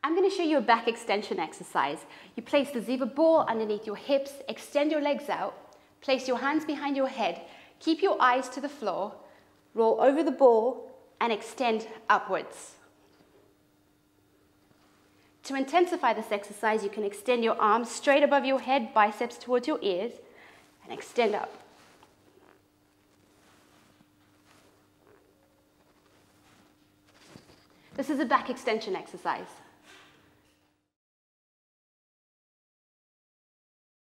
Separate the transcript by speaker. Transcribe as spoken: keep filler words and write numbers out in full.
Speaker 1: I'm going to show you a back extension exercise. You place the ZIVA ball underneath your hips, extend your legs out, place your hands behind your head, keep your eyes to the floor, roll over the ball and extend upwards. To intensify this exercise, you can extend your arms straight above your head, biceps towards your ears, and extend up. This is a back extension exercise.